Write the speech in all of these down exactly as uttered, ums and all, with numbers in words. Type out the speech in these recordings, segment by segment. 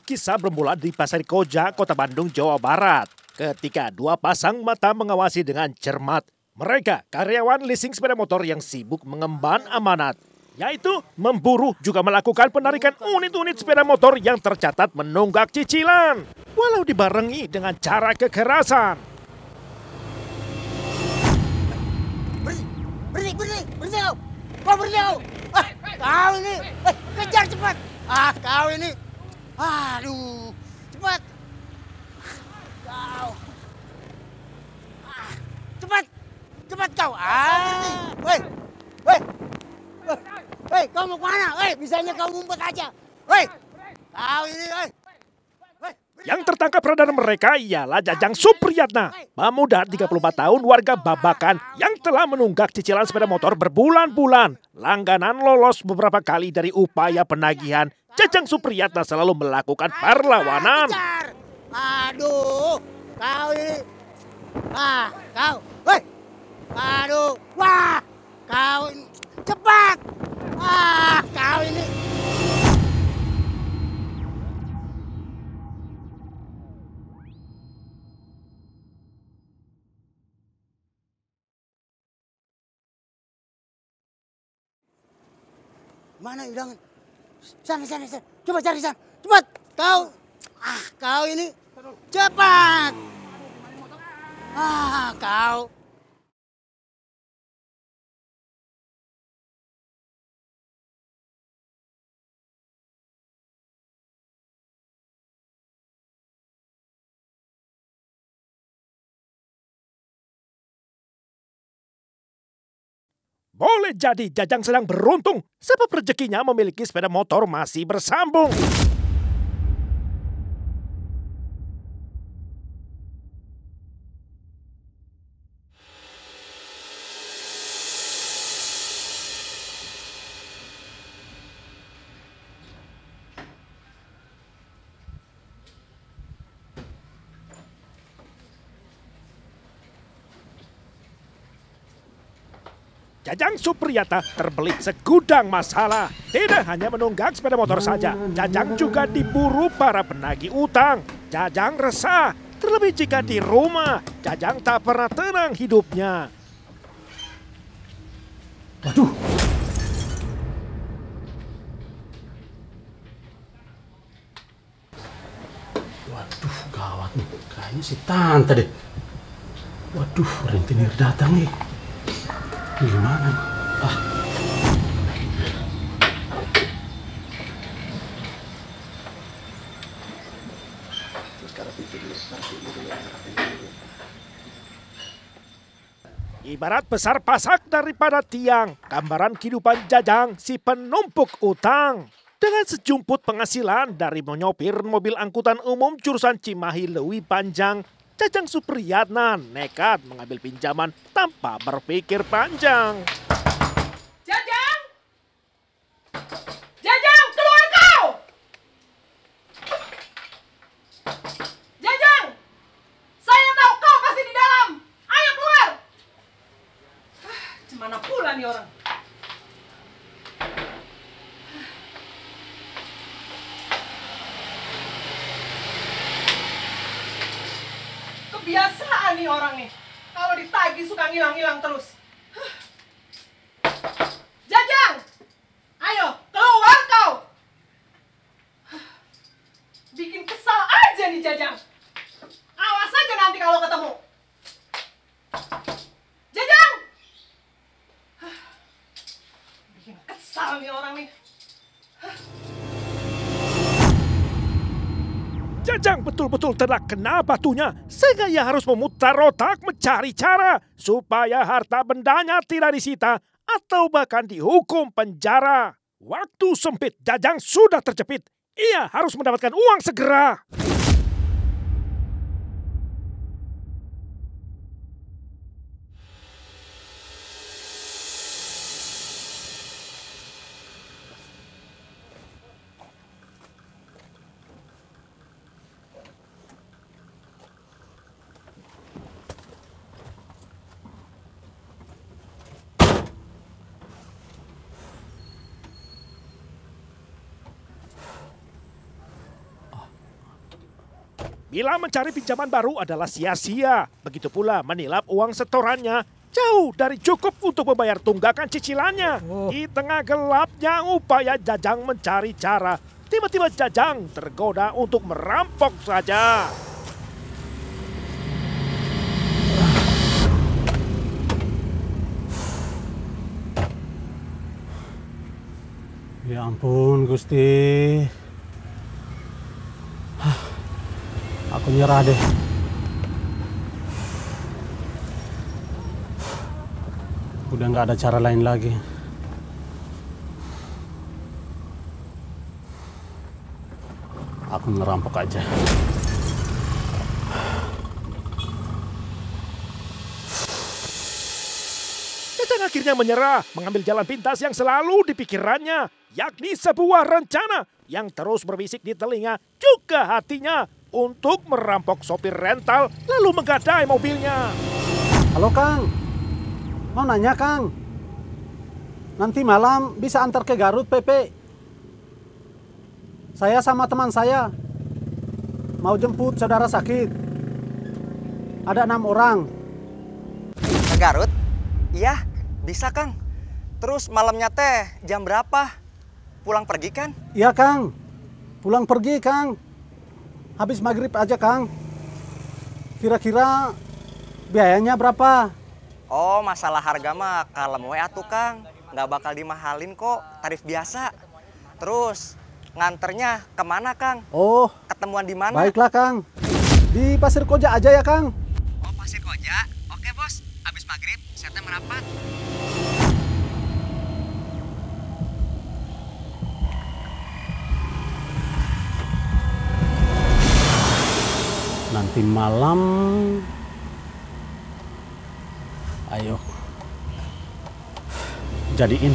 Kisah bermula di Pasar Koja, Kota Bandung, Jawa Barat. Ketika dua pasang mata mengawasi dengan cermat. Mereka karyawan leasing sepeda motor yang sibuk mengemban amanat. Yaitu memburu juga melakukan penarikan unit-unit sepeda motor yang tercatat menunggak cicilan. Walau dibarengi dengan cara kekerasan. Berhenti, berhenti, berhenti, berhenti kau. Kau berhenti kau. Ah, kau ini, eh, kejar cepat. Ah, kau ini. Aduh, cepat. Kau. Ah, cepat, cepat kau. Ah, weh, weh, weh, kau mau kemana? Weh, bisanya kau ngumpet aja. Weh, kau ini, weh. Yang tertangkap radar mereka ialah Jajang Supriyatna, pemuda tiga puluh empat tahun warga Babakan yang telah menunggak cicilan sepeda motor berbulan-bulan. Langganan lolos beberapa kali dari upaya penagihan, Jajang Supriyatna selalu melakukan perlawanan. Aduh, kau ini. Ah, kau. Hei. Aduh, wah. Kau ini. Cepat. Ah, kau ini. Mana hidangan? Sana, sana, sana. Coba cari sana. Cepat. Kau. Ah, kau ini. Cepat. Ah, kau. Boleh jadi Jajang sedang beruntung sebab rezekinya memiliki sepeda motor masih bersambung. Jajang Supriyatna terbelit segudang masalah. Tidak hanya menunggak sepeda motor saja, Jajang juga diburu para penagih utang. Jajang resah, terlebih jika di rumah, Jajang tak pernah tenang hidupnya. Waduh. Waduh, gawat nih. Kayaknya si Tante deh. Waduh, rentenir datang nih. Gimana nih? Ah. Ibarat besar pasak daripada tiang, gambaran kehidupan Jajang si penumpuk utang. Dengan sejumput penghasilan dari menyopir mobil angkutan umum jurusan Cimahi Lewi Panjang, Jajang Supriyatna nekat mengambil pinjaman tanpa berpikir panjang. Jajang! Jajang, keluar kau! Jajang! Saya tahu kau pasti di dalam. Ayo keluar! Gimana pula nih orang? Kebiasaan nih orang nih. Kalau ditagih suka ngilang-ngilang terus. Jajang! Ayo, keluar kau! Bikin kesal aja nih Jajang. Awas aja nanti kalau ketemu. Jajang! Bikin kesal nih orang nih. Jajang betul-betul telah kena batunya, sehingga ia harus memutar otak mencari cara supaya harta bendanya tidak disita atau bahkan dihukum penjara. Waktu sempit Jajang sudah terjepit, ia harus mendapatkan uang segera. Bila mencari pinjaman baru adalah sia-sia. Begitu pula menilap uang setorannya jauh dari cukup untuk membayar tunggakan cicilannya. Oh. Di tengah gelapnya upaya Jajang mencari cara, tiba-tiba Jajang tergoda untuk merampok saja. Ya ampun, Gusti. Hah, aku nyerah deh. Udah nggak ada cara lain lagi. Aku ngerampok aja. Jajang akhirnya menyerah, mengambil jalan pintas yang selalu dipikirannya, yakni sebuah rencana yang terus berbisik di telinga juga hatinya untuk merampok sopir rental lalu menggadai mobilnya. Halo Kang, mau nanya Kang, nanti malam bisa antar ke Garut P P. Saya sama teman saya mau jemput saudara sakit. Ada enam orang. Ke Garut? Iya, bisa Kang. Terus malamnya teh jam berapa? Pulang pergi kan? Iya Kang, pulang pergi Kang. Habis maghrib aja Kang. Kira-kira biayanya berapa? Oh, masalah harga mah kalem we atuh Kang. Nggak bakal dimahalin kok, tarif biasa. Terus nganternya kemana Kang? Oh, Ketemuan di mana? baiklah Kang. Di Pasir Koja aja ya Kang. Oh, Pasir Koja. Oke bos, habis maghrib saya teh merapat. Nanti malam, ayo, jadiin.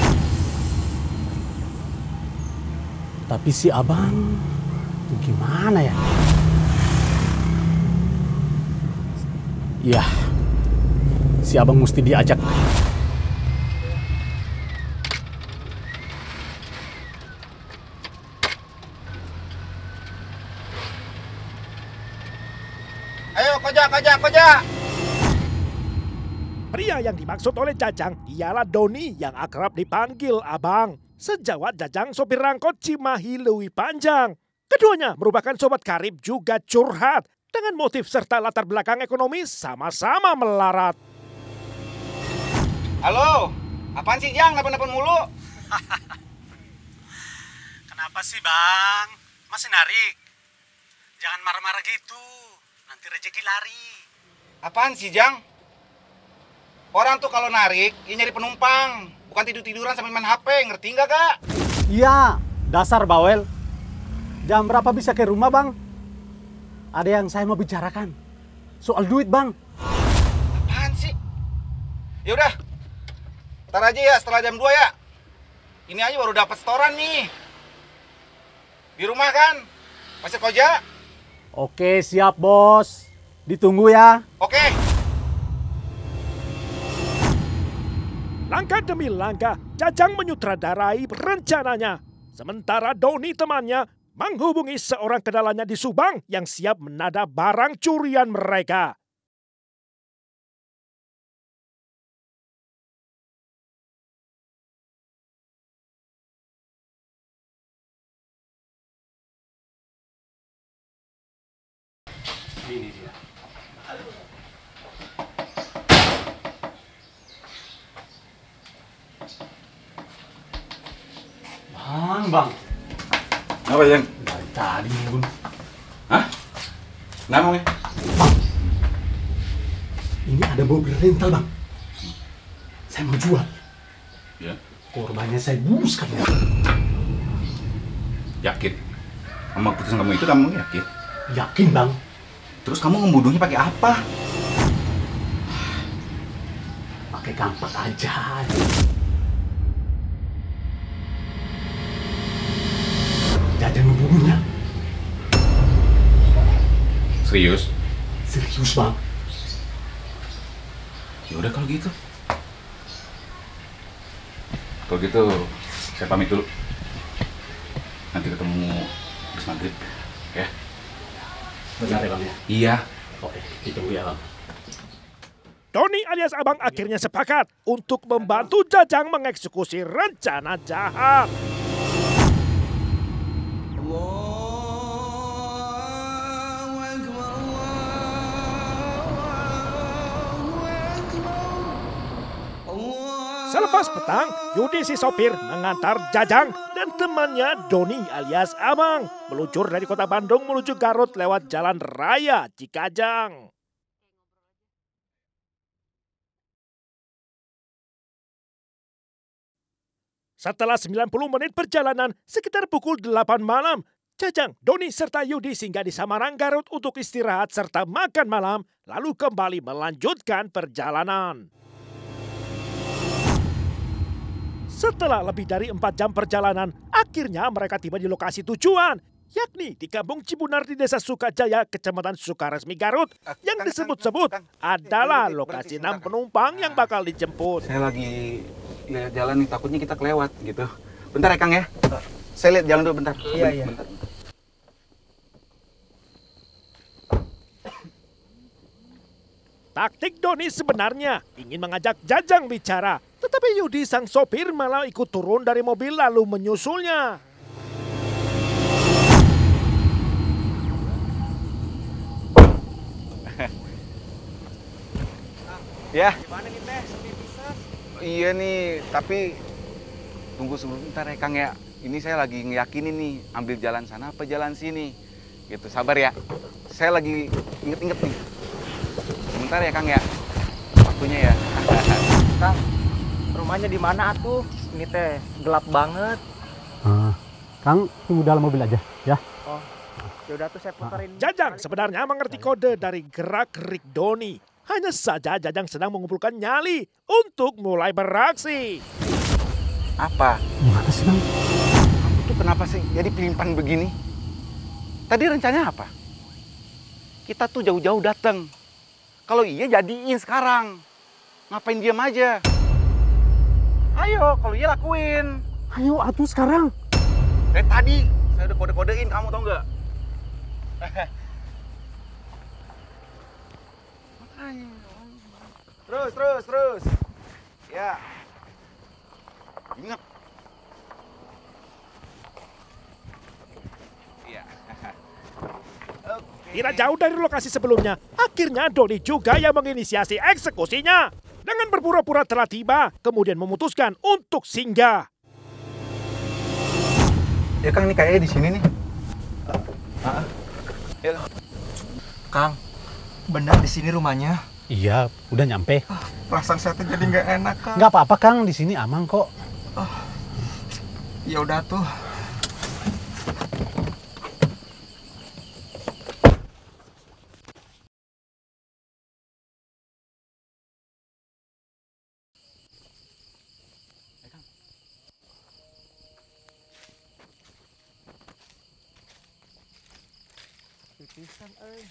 Tapi si abang, gimana ya? Ya, si abang mesti diajak. Ayo Koja, Koja, Koja. Pria yang dimaksud oleh Jajang ialah Doni yang akrab dipanggil Abang. Sejawat Jajang sopir angkot Cimahi Leuwi Panjang. Keduanya merupakan sobat karib juga curhat. Dengan motif serta latar belakang ekonomi sama-sama melarat. Halo, apaan sih Jang, nelpon-nelpon mulu? Kenapa sih bang? Masih narik? Jangan marah-marah gitu. Nanti rezeki lari. Apaan sih Jang? Orang tuh kalau narik, ya nyari penumpang. Bukan tidur-tiduran sambil main H P, ngerti nggak Kak? Iya, dasar bawel. Jam berapa bisa ke rumah bang? Ada yang saya mau bicarakan. Soal duit bang. Apaan sih? Ya udah, ntar aja ya setelah jam dua ya. Ini aja baru dapat setoran nih. Di rumah kan? Pasir Koja? Oke siap bos. Ditunggu ya. Oke. Langkah demi langkah, Jajang menyutradarai rencananya. Sementara Doni temannya menghubungi seorang kenalannya di Subang yang siap menada barang curian mereka. Ini dia. Bang, bang. Apa Jang? Dari tadi nunggu. Hah? Kenapa nih? Bang, ini ada mobil rental bang. Saya mau jual. Ya. Korbannya saya bunuh sekalian. Yakin? Sama keputusan kamu itu kamu yakin? Yakin bang. Terus kamu ngebunuhnya pakai apa? Pakai kampak aja. Jajang ngebunuhnya. Serius? Serius bang. Ya udah kalau gitu. Kalau gitu saya pamit dulu. Nanti ketemu habis maghrib, ya. Benar ya Bang ya? Iya. Oke, ditunggu ya Bang. Doni alias Abang akhirnya sepakat untuk membantu Jajang mengeksekusi rencana jahat. Selepas petang, Yudi si sopir mengantar Jajang dan temannya Doni alias Abang meluncur dari kota Bandung menuju Garut lewat jalan raya Cikajang. Setelah sembilan puluh menit perjalanan, sekitar pukul delapan malam, Jajang, Doni, serta Yudi singgah di Samarang, Garut untuk istirahat serta makan malam, lalu kembali melanjutkan perjalanan. Setelah lebih dari empat jam perjalanan, akhirnya mereka tiba di lokasi tujuan, yakni di Kampung Cibunar di Desa Sukajaya, Kecamatan Sukaresmi, Garut, yang disebut-sebut adalah lokasi enam penumpang yang bakal dijemput. Saya lagi lihat jalan nih, takutnya kita kelewat gitu. Bentar ya Kang ya. Saya lihat jalan dulu bentar. Iya, iya. Bentar. Taktik Doni sebenarnya ingin mengajak Jajang bicara, tetapi Yudi sang sopir malah ikut turun dari mobil lalu menyusulnya. Ya. Gimana nih Teh? Iya nih, tapi tunggu sebentar ya Kang ya. Ini saya lagi ngeyakinin nih, ambil jalan sana apa jalan sini. Gitu, sabar ya. Saya lagi inget-inget nih. Sebentar ya Kang ya. Waktunya ya. Kang, rumahnya di mana atuh? Ini teh gelap banget. Uh, Kang, tunggu dalam mobil aja ya. Oh, yaudah tuh saya puterin. Jajang sebenarnya mengerti kode dari gerak-gerik Doni. Hanya saja Jajang sedang mengumpulkan nyali untuk mulai beraksi. Apa? Gimana sih Bang? Kamu tuh kenapa sih jadi pelimpan begini? Tadi rencananya apa? Kita tuh jauh-jauh datang. Kalau iya jadiin sekarang. Ngapain diam aja? Ayo, kalau iya lakuin. Ayo atuh sekarang. Dari tadi saya udah kode-kodein kamu, tau nggak? Makanya. Terus, terus, terus. Ya. Ingat. Iya. Tidak jauh dari lokasi sebelumnya, akhirnya Doni juga yang menginisiasi eksekusinya. Dengan berpura-pura telah tiba, kemudian memutuskan untuk singgah. Ya Kang, ini kayaknya di sini nih. Uh, ya. Kang, benar di sini rumahnya? Iya, udah nyampe. Perasaan saya tuh jadi nggak enak, Kang. Nggak apa-apa Kang, di sini aman kok. Ya udah tuh. Pipisan, eh.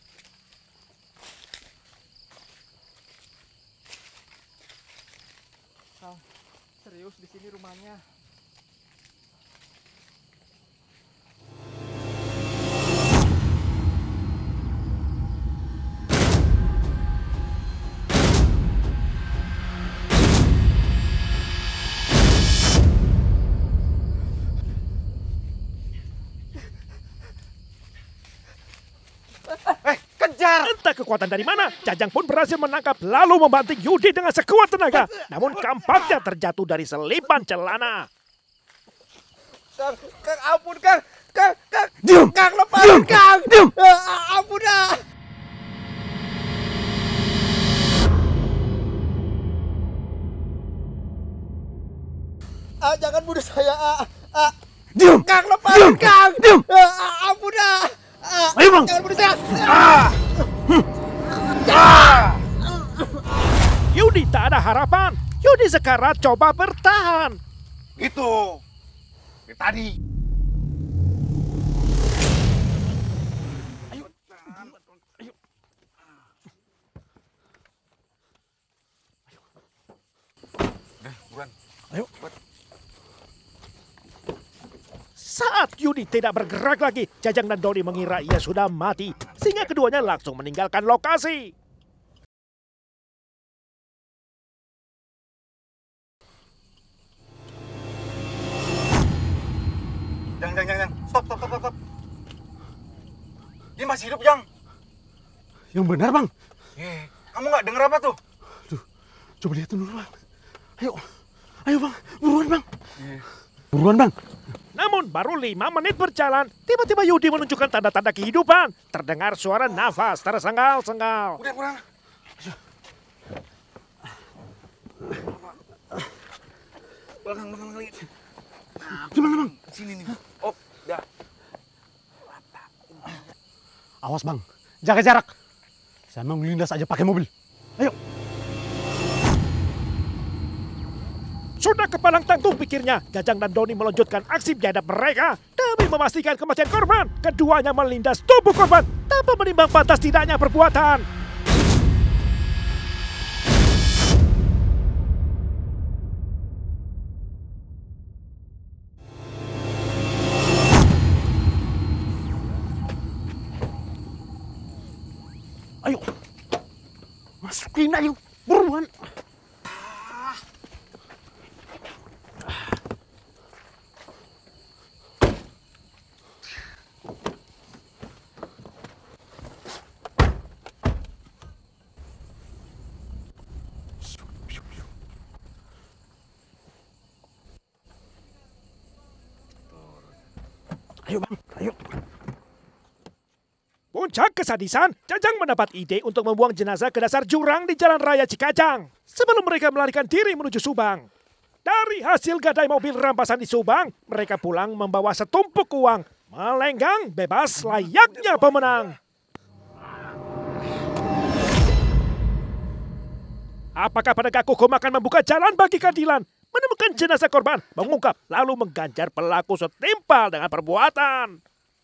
Kang, serius di sini rumahnya? Eh, kejar! Entah kekuatan dari mana, Jajang pun berhasil menangkap lalu membanting Yudi dengan sekuat tenaga. Namun kampaknya terjatuh dari selipan celana. Kang, Kang, ampun Kang, Kang, Kang, Diam! Kang, lepasin Kang, Diam! Ah, ampun dah. Ah, jangan bunuh saya, ah, ah. Diam! Kang, lepasin Diam! Kang, Diam! Ah, ampun dah. Ah, Ayo, Bang. jangan bunuh saya. Yudi tak ada harapan. Yudi sekarat coba bertahan. Gitu. Dari tadi. Ayo. Ayo. Udah, buruan. Ayo. Saat Saat Yudi tidak bergerak lagi, Jajang dan Doni mengira ia sudah mati, sehingga keduanya langsung meninggalkan lokasi. Jang, Jang, Jang, Jang. Stop, stop, stop, stop. Dia masih hidup, Jang. Yang benar, Bang. Eh, kamu nggak denger apa tuh? Aduh, coba lihat dulu, Bang. Ayo, ayo, Bang. Buruan, Bang. Buruan, Bang. Namun baru lima menit berjalan, tiba-tiba Yudi menunjukkan tanda-tanda kehidupan. Terdengar suara nafas tersengal-sengal. Udah, kurang. Belakang, belakang lagi. Gimana, Bang? Sini nih. Oh, dah. Awas, Bang. Jaga jarak. Saya mau melindas aja pakai mobil. Ayo. Sudah kepalang tanggung pikirnya, Jajang dan Doni melanjutkan aksi biadab mereka. Demi memastikan kematian korban, keduanya melindas tubuh korban tanpa menimbang pantas tidaknya perbuatan. Ayo. Masukin ayo. Buruan. Ayo, Bang. Ayo. Puncak kesadisan, Jajang mendapat ide untuk membuang jenazah ke dasar jurang di Jalan Raya Cikajang sebelum mereka melarikan diri menuju Subang. Dari hasil gadai mobil rampasan di Subang, mereka pulang membawa setumpuk uang, melenggang bebas layaknya pemenang. Apakah penegak hukum akan membuka jalan bagi keadilan, menemukan jenazah korban, mengungkap, lalu mengganjar pelaku setimpal dengan perbuatan?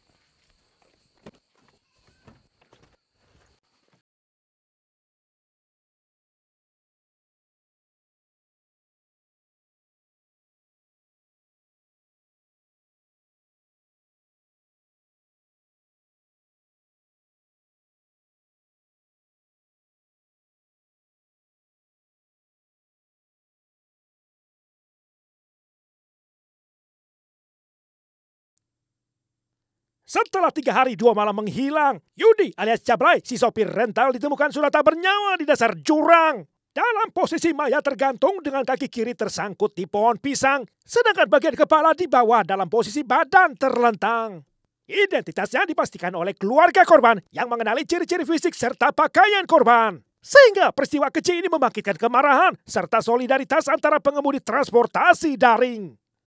Setelah tiga hari dua malam menghilang, Yudi alias Cablay, si sopir rental ditemukan sudah tak bernyawa di dasar jurang. Dalam posisi mayat tergantung dengan kaki kiri tersangkut di pohon pisang, sedangkan bagian kepala di bawah dalam posisi badan terlentang. Identitasnya dipastikan oleh keluarga korban yang mengenali ciri-ciri fisik serta pakaian korban. Sehingga peristiwa keji ini membangkitkan kemarahan serta solidaritas antara pengemudi transportasi daring.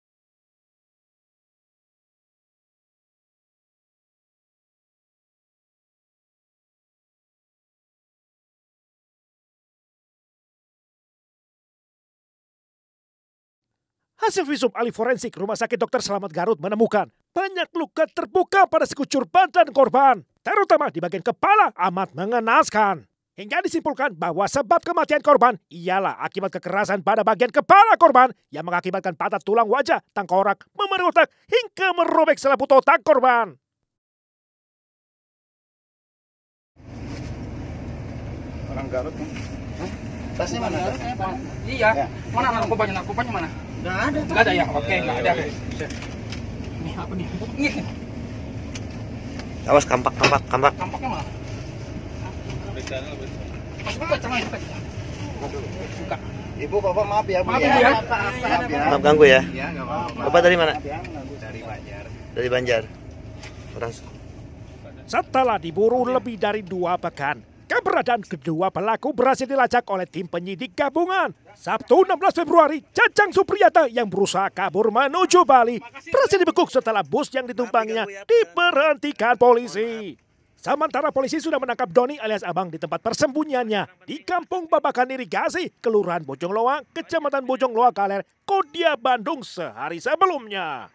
Hasil visum ahli forensik Rumah Sakit Dokter Selamat Garut menemukan banyak luka terbuka pada sekucur badan korban, terutama di bagian kepala amat mengenaskan. Hingga disimpulkan bahwa sebab kematian korban ialah akibat kekerasan pada bagian kepala korban yang mengakibatkan patah tulang wajah, tengkorak, memar otak, hingga merobek selaput otak korban. Orang Garut kan? Tasnya mana? Iya. Ya. Mana narkobanya? Narkobanya mana? Nggak ada. Nggak ada ya? Oke, nggak ada. Ini apa nih? Ini. Awas kampak, kampak, kampak. Kampaknya mana? Mas buka celana buka. Buka. Ibu, bapak maaf ya, Bu. Maaf ya. ya. Maaf ya. Maaf ganggu ya. Ya, nggak apa-apa. Bapak dari mana? Dari Banjar. Dari Banjar. Orang Setelah diburu lebih dari dua pekan, keberadaan kedua pelaku berhasil dilacak oleh tim penyidik gabungan. Sabtu enam belas Februari, Jajang Supriyata yang berusaha kabur menuju Bali berhasil dibekuk setelah bus yang ditumpanginya diberhentikan polisi. Sementara polisi sudah menangkap Doni alias Abang di tempat persembunyiannya di Kampung Babakan Irigasi, Kelurahan Bojongloa, Kecamatan Bojongloa Kaler, Kodia, Bandung sehari sebelumnya.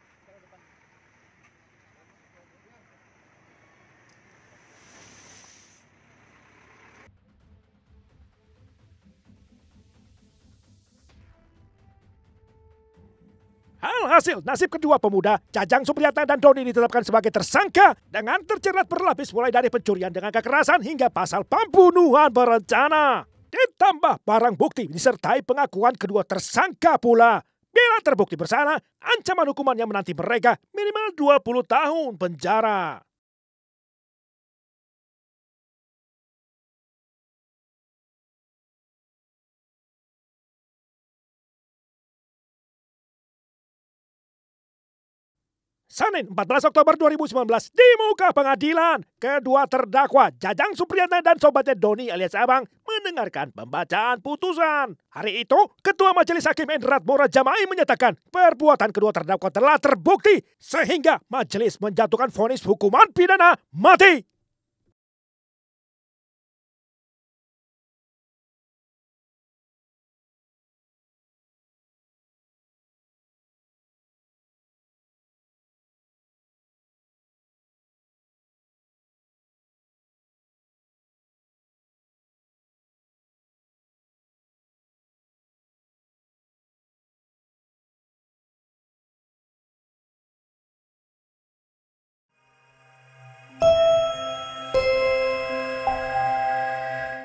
Alhasil, nasib kedua pemuda, Jajang Supriyatna dan Doni ditetapkan sebagai tersangka dengan terjerat berlapis mulai dari pencurian dengan kekerasan hingga pasal pembunuhan berencana. Ditambah barang bukti disertai pengakuan kedua tersangka pula. Bila terbukti bersalah, ancaman hukuman yang menanti mereka minimal dua puluh tahun penjara. Senin empat belas Oktober dua ribu sembilan belas di muka pengadilan, kedua terdakwa Jajang Supriyatna dan sobatnya Doni alias Abang mendengarkan pembacaan putusan. Hari itu, Ketua Majelis Hakim Endrat Mora Jamai menyatakan perbuatan kedua terdakwa telah terbukti sehingga majelis menjatuhkan vonis hukuman pidana mati.